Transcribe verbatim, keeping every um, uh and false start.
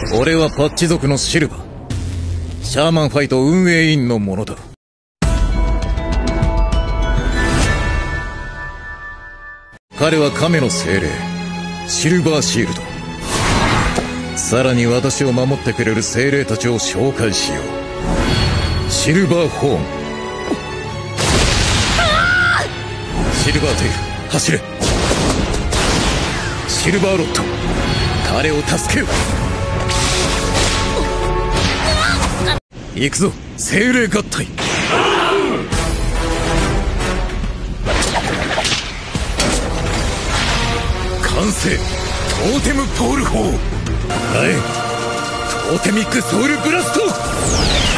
俺はパッチ族のシルバー。シャーマンファイト運営員のものだ。彼は亀の精霊、シルバーシールド。さらに私を守ってくれる精霊たちを紹介しよう。シルバーホーン、シルバーテイル、走れ。シルバーロッド、彼を助けよ。行くぞ、精霊合体。完成。トーテムポール砲。はい、トーテミックソウルブラスト。